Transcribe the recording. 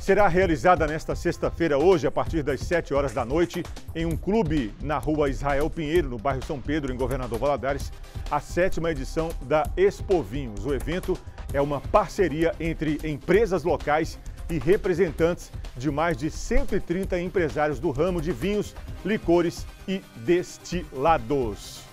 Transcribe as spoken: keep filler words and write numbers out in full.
Será realizada nesta sexta-feira, hoje, a partir das sete horas da noite, em um clube na rua Israel Pinheiro, no bairro São Pedro, em Governador Valadares, a sétima edição da Expo Vinhos. O evento é uma parceria entre empresas locais e representantes de mais de cento e trinta empresários do ramo de vinhos, licores e destilados.